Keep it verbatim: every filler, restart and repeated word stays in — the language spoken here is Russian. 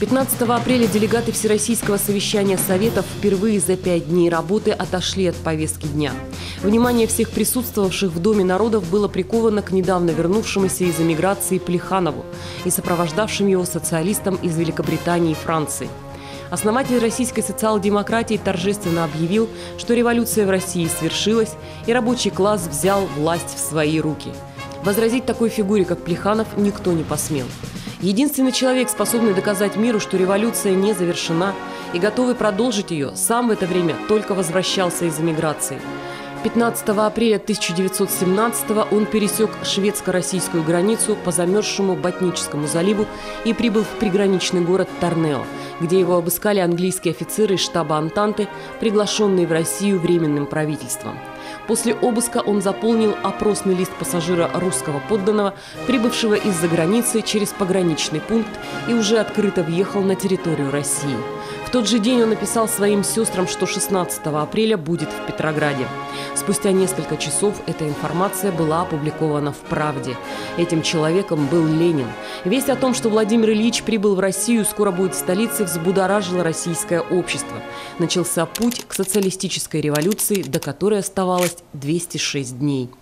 пятнадцатого апреля делегаты Всероссийского совещания Советов впервые за пять дней работы отошли от повестки дня. Внимание всех присутствовавших в Доме народов было приковано к недавно вернувшемуся из эмиграции Плеханову и сопровождавшим его социалистам из Великобритании и Франции. Основатель российской социал-демократии торжественно объявил, что революция в России свершилась, и рабочий класс взял власть в свои руки. Возразить такой фигуре, как Плеханов, никто не посмел. Единственный человек, способный доказать миру, что революция не завершена и готовый продолжить ее, сам в это время только возвращался из эмиграции. пятнадцатого апреля тысяча девятьсот семнадцатого он пересек шведско-российскую границу по замерзшему Ботническому заливу и прибыл в приграничный город Торнео, где его обыскали английские офицеры из штаба Антанты, приглашенные в Россию Временным правительством. После обыска он заполнил опросный лист пассажира русского подданного, прибывшего из-за границы через пограничный пункт, и уже открыто въехал на территорию России. В тот же день он написал своим сестрам, что шестнадцатого апреля будет в Петрограде. Спустя несколько часов эта информация была опубликована в «Правде». Этим человеком был Ленин. Весть о том, что Владимир Ильич прибыл в Россию, скоро будет в столице, взбудоражило российское общество. Начался путь к социалистической революции, до которой оставалось двести шесть дней.